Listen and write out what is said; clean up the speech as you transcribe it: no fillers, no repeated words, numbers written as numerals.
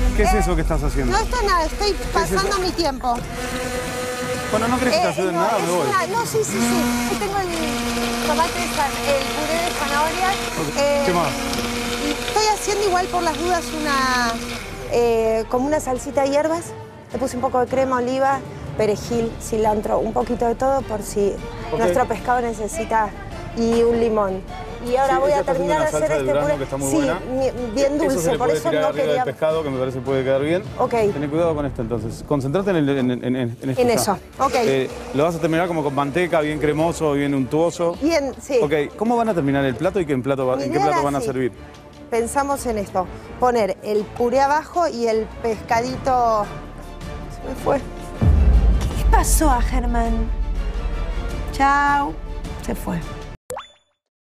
¿Qué es eso que estás haciendo? No, esto nada, estoy pasando mi tiempo. Bueno, ¿no crees que te ayuden nada? Me voy. No, sí. Yo tengo el tomate, el puré de zanahorias. ¿Qué más? Y estoy haciendo igual por las dudas como una salsita de hierbas. Le puse un poco de crema, oliva, perejil, cilantro, un poquito de todo por si nuestro pescado necesita, y un limón. Y ahora voy a terminar de hacer este puré. Que está muy sí, buena. bien dulce, Eso se le por puede eso tirar no arriba quería... del pescado, que me parece que puede quedar bien. Ok. Tené cuidado con esto entonces. Concentrate en esto. En eso, ok. Lo vas a terminar como con manteca, bien cremoso, bien untuoso. Bien, sí. Ok, ¿cómo van a terminar el plato y en qué plato van a servir? Pensamos en esto, poner el puré abajo y el pescadito... Se me fue. ¿Qué pasó a Germán? Chao. Se fue.